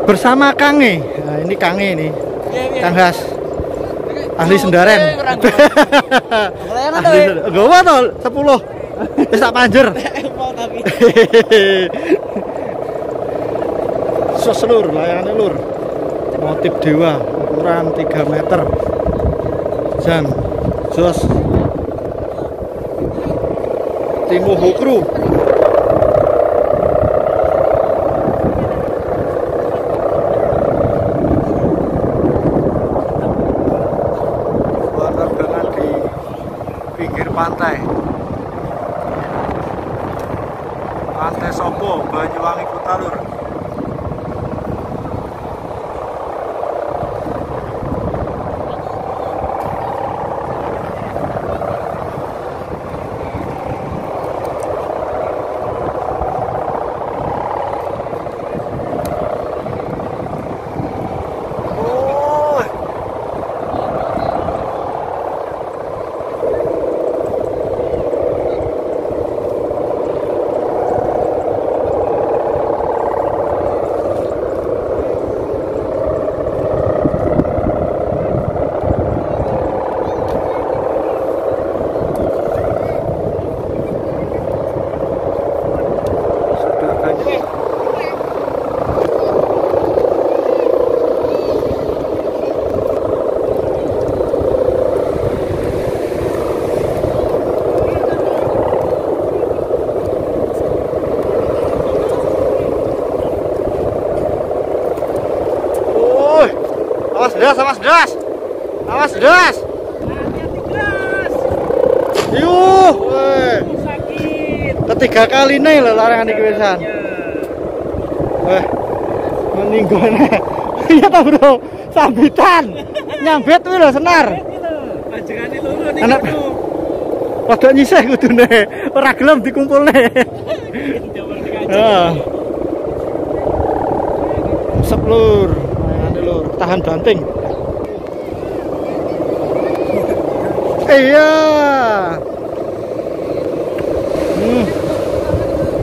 bersama Kange. Nah, ini Kange ini. Kang Has. Ahli sendaren. Gowo to 10. Wis tak panjer. Sos lur, layane lur. Motif dewa ukuran 3 meter. Jan. Jos. Timo Hokru. Penerbangan di pinggir pantai. Pantai Sopo, Banyuwangi Kutalur. Awas das, awas das. Awas das. Yuh, sakit. Ketiga kali nih lho larangan iki wisan. Meninggone. Iya ta, Bro. Sambitan. Nyambet kuwi lho senar. Panjengane loro niku. Padha nyisih kudune. Ora gelem dikumpulne. Heeh. Seplur. Tahan banting. Iya.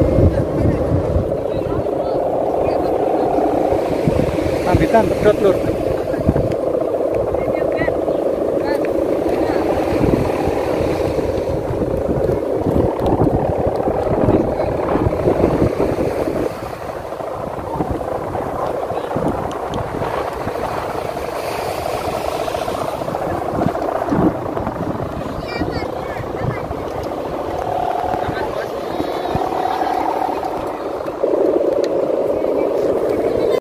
Sambitan pedot lur.